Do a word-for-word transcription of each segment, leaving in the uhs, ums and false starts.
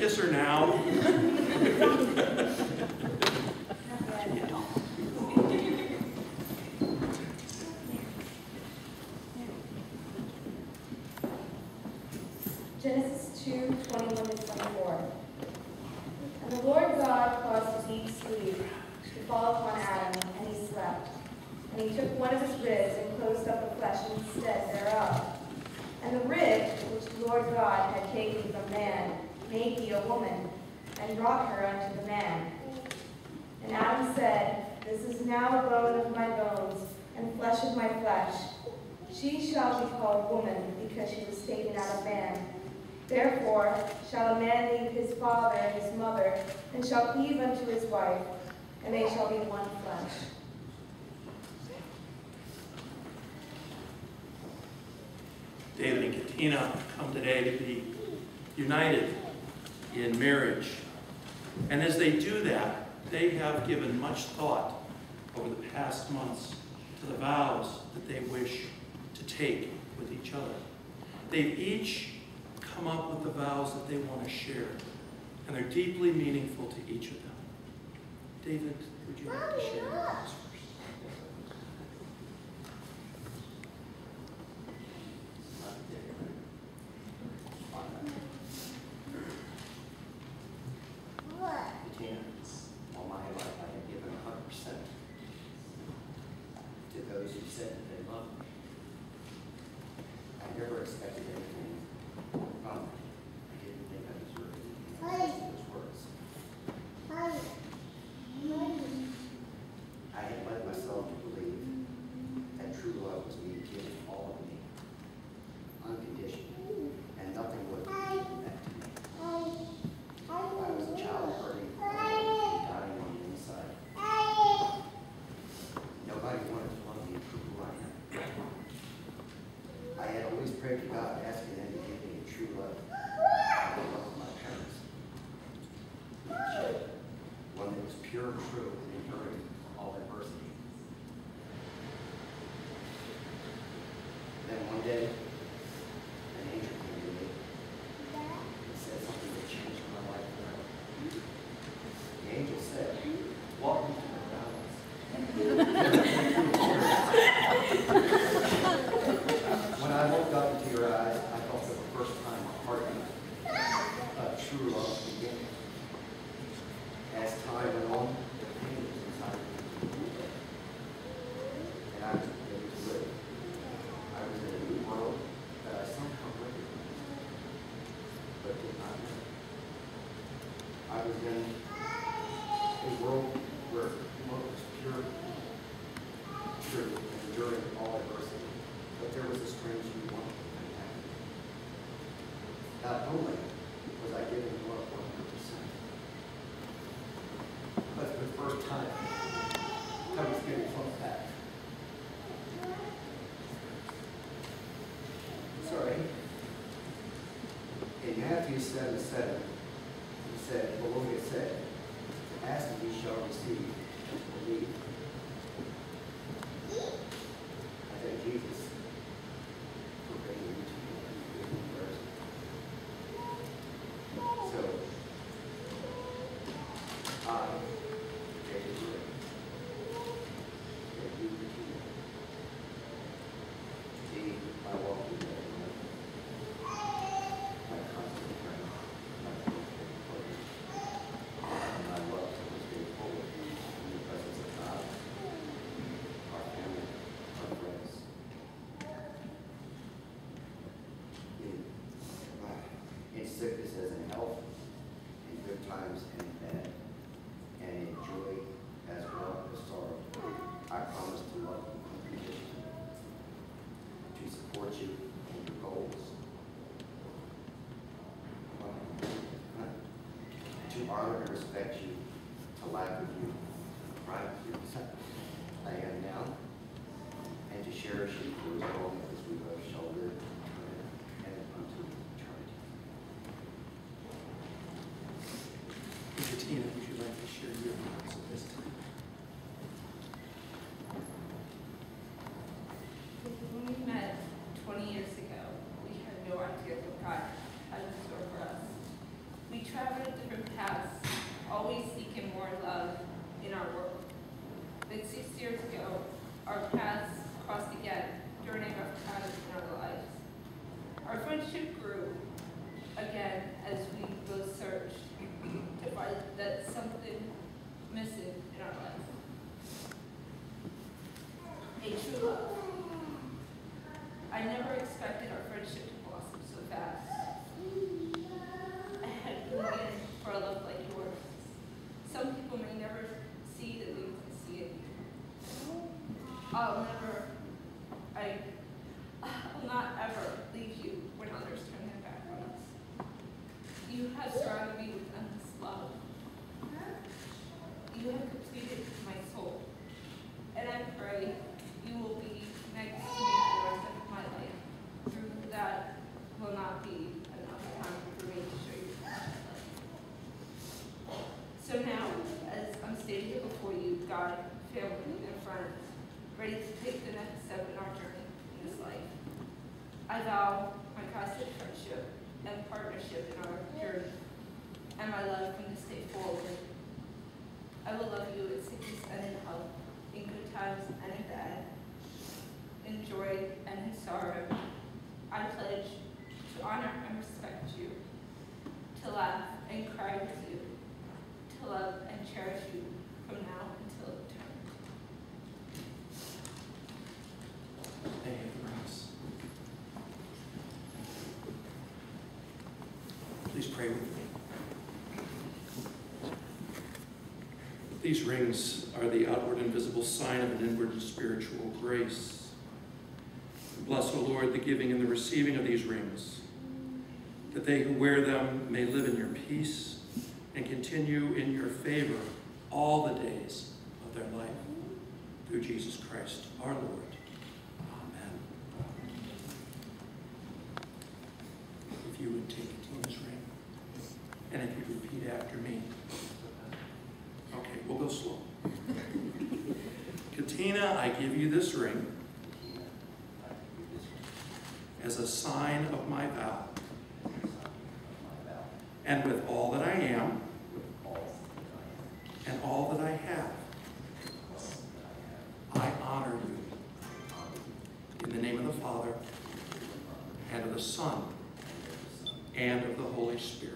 kiss her now? Genesis two, twenty-one to twenty-four. And the Lord God caused a deep sleep to fall upon Adam, and he slept. And he took one of his ribs and closed up the flesh instead thereof. And the rib which the Lord God had taken from man made he a woman, and brought her unto the man. And Adam said, This is now bone of my bones, and flesh of my flesh. She shall be called woman, because she was taken out of man. Therefore shall a man leave his father and his mother, and shall cleave unto his wife, and they shall be one flesh. David and Katina come today to be united in marriage. And as they do that, they have given much thought over the past months to the vows that they wish to take with each other. They've each come up with the vows that they want to share, and they're deeply meaningful to each of them. David, would you like to share your vows first? Katina, all my life I have given one hundred percent to those who said that they loved me. I never expected anything from them. I didn't think I deserved anything those words. I had led myself to believe that true love was me giving all of me, unconditional, and nothing would be meant to me. I was a child hurting, dying on the inside. Nobody wanted to love me for who I am. I had always prayed to God, asking Him to give me a true love, the love of my parents. One that was pure and true and enduring all adversity. Then one day, an angel came to me and said something that changed my life forever. The angel said, "Welcome to the balance." When I looked up into your eyes, I felt for the first time a heartbeat of true love begin. As time went on, the pain was inside of me. And I was ready to live. I was in a new world that I somehow recognized, but did not know. I was in a world where love was pure, true, and enduring all adversity. But there was a strange new one that happened. Not only was I giving love one hundred percent, but for the first time, I was getting close back. Sorry. In Matthew seven seven, he said, the Lord had said, ask and you shall receive, and believe. I thank Jesus for bringing me to you in person. So, I, David Drury, that you continue to be my walking way, my constant friend, my faithful partner, and my love to this day forward in the presence of God, our family, our friends. In, in sickness as in health, in good times and in bad, and in joy as well as sorrow. I promise to love you unconditionally, to support you in your goals, to honor and respect you, to laugh with you, to cry with you, I am now, and to cherish you for as long as we both shall live and unto eternity. Katina, would you like to share your vows at this time? When we met twenty years ago, we had no idea what God had in store for us. We traveled love. I never expected our friendship to blossom so fast. I had been waiting for a love like yours. Some people may never see the things I see in you. I'll never, I, I'll not ever leave you when others turn their back on us. You have surrounded me with endless love. You have completed my soul. And I pray you will be next to me for the rest of my life. Through that will not be enough time for me to show you my life. So now, as I'm standing here before you, God, family, and friends, ready to take the next step in our journey in this life, I vow my constant friendship and partnership in our journey, and my love from this day forward. I will love you in sickness and in health, in good times and in bad, in joy and in sorrow. I pledge to honor and respect you, to laugh and cry with you, to love and cherish you from now until eternity. Thank you, friends. Please pray with me. These rings are the outward and visible sign of an inward spiritual grace. Bless, O Lord, the giving and the receiving of these rings, that they who wear them may live in your peace and continue in your favor all the days of their life. Through Jesus Christ, our Lord. Amen. If you would take Katina's ring, and if you repeat after me. Okay, we'll go slow. Katina, I give you this ring as a sign of my vow. And with all that I am, and all that I have, I honor you. In the name of the Father, and of the Son, and of the Holy Spirit.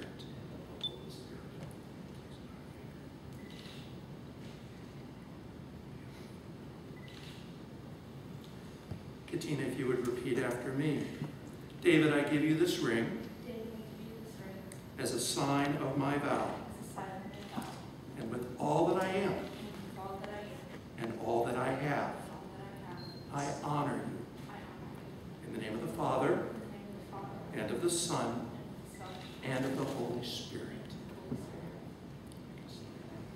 Katina, if you would repeat after me. David, I give you this ring David, I give you this ring as a sign of my vow. as a sign of my vow. And with all that I am, And with all that I am, and all that I have, and all that I have, I honor you. I honor you. In the name of the Father, In the name of the Father, and of the Son, and of the Son, and of the Holy Spirit. and of the Holy Spirit.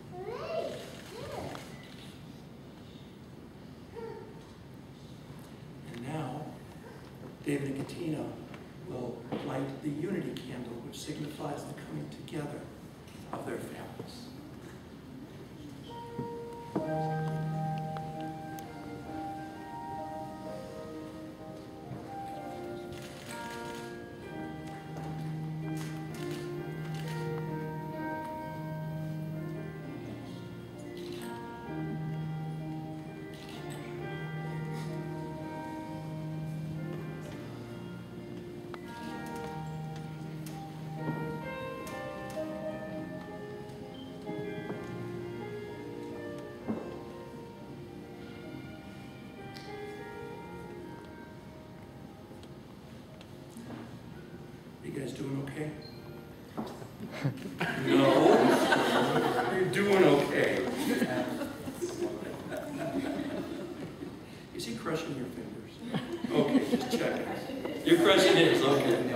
And now, David and Katina will light the unity candle, which signifies the coming together of their families. You guys doing okay? No? You're doing okay. Is he crushing your fingers? Okay, just check. You're crushing his, okay.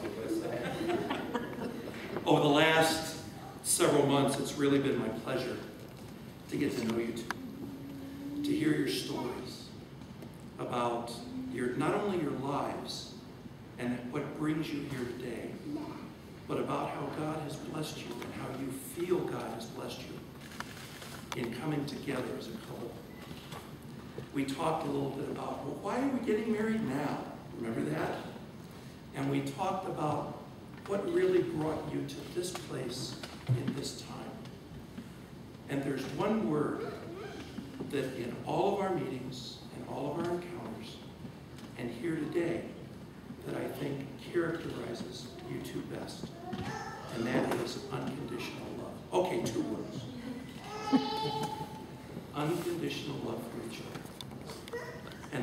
Over the last several months, it's really been my pleasure to get to know you two, to hear your stories about your, not only your lives, and what brings you here today, but about how God has blessed you and how you feel God has blessed you in coming together as a couple. We talked a little bit about, well, why are we getting married now? Remember that? And we talked about what really brought you to this place in this time. And there's one word that in all of our meetings, in all of our encounters, and here today, that I think characterizes you two best, and that is unconditional love. Okay, two words. Unconditional love for each other. And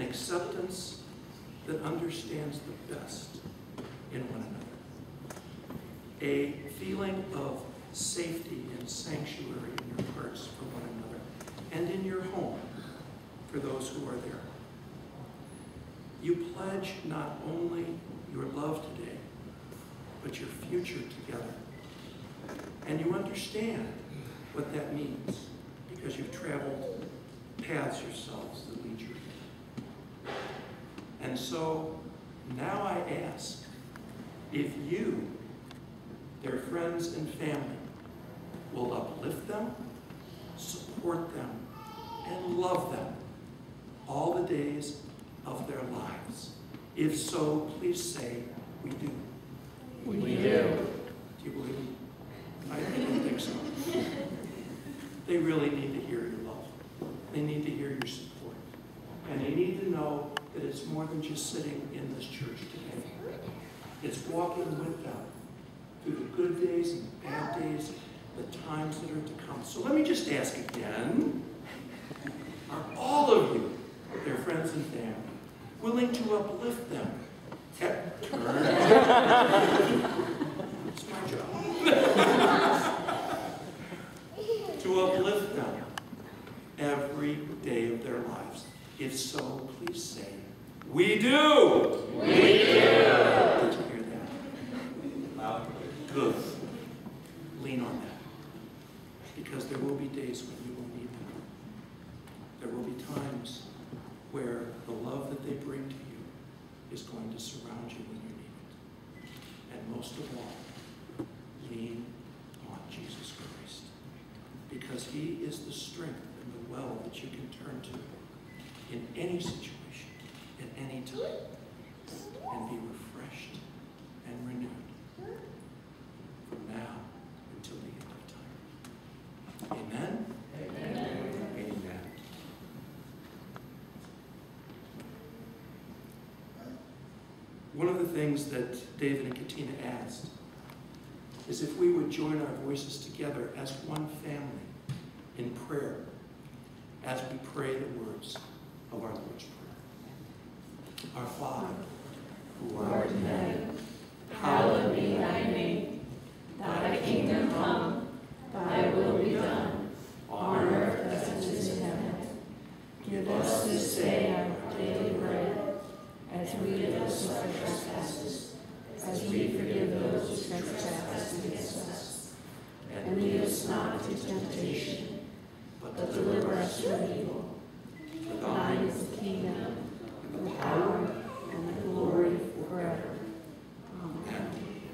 acceptance that understands the best in one another. A feeling of safety and sanctuary in your hearts for one another, and in your home for those who are there. You pledge not only your love today, but your future together. And you understand what that means because you've traveled paths yourselves that lead you here. And so now I ask if you, their friends and family, will uplift them, support them, and love them all the days of their lives. If so, please say, we do. We do. Do you believe me? I don't think so. They really need to hear your love. They need to hear your support. And they need to know that it's more than just sitting in this church today. It's walking with them through the good days and the bad days, the times that are to come. So let me just ask again, are all of you, their friends and family, willing to uplift them? At turn. It's my job. To uplift them every day of their lives. If so, please say, we do. We do. Did you hear that? Good. Lean on that. Because there will be days when you will need them. There will be times where the love that they bring to you is going to surround you when you need it. And most of all, lean on Jesus Christ. Because he is the strength and the well that you can turn to in any situation, at any time, and be refreshed and renewed from now until the end of time. Amen? Amen. Amen. One of the things that David and Katina asked is if we would join our voices together as one family in prayer as we pray the words of our Lord's Prayer. Our Father, who art in heaven, hallowed be thy name. Thy kingdom come, thy will be done, on earth as it is in heaven. Give us this day our daily bread, as we forgive our trespasses, as we forgive those who trespass against us. And lead us not into temptation, but deliver us from evil. For thine is the kingdom, and the power, and the glory forever. Amen.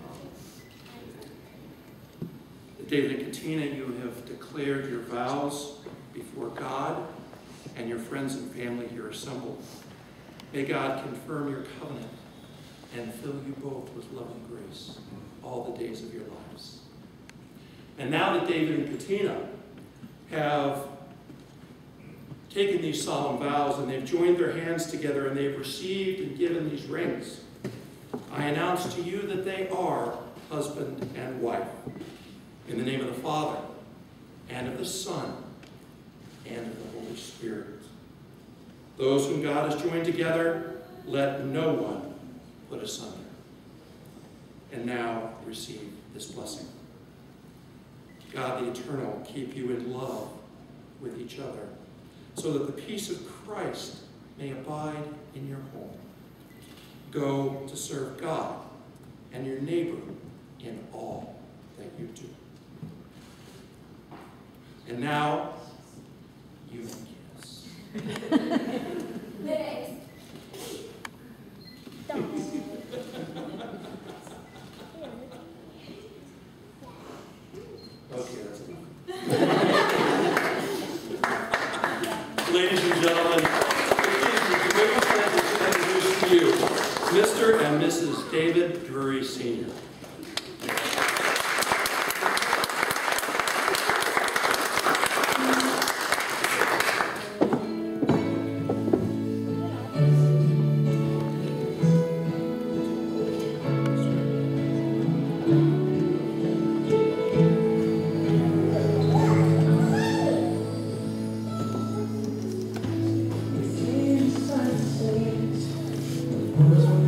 David and Katina, you have declared your vows before God and your friends and family here assembled. May God confirm your covenant and fill you both with love and grace all the days of your lives. And now that David and Katina have taken these solemn vows and they've joined their hands together and they've received and given these rings, I announce to you that they are husband and wife. In the name of the Father, and of the Son, and of the Holy Spirit. Those whom God has joined together, let no one put asunder. And now receive this blessing. God the Eternal keep you in love with each other, so that the peace of Christ may abide in your home. Go to serve God and your neighbor in all that you do. And now, you may kiss. Okay, that's enough. Ladies and gentlemen, it's a great pleasure to introduce to you Mister and Missus David Drury, Senior Sunset. This one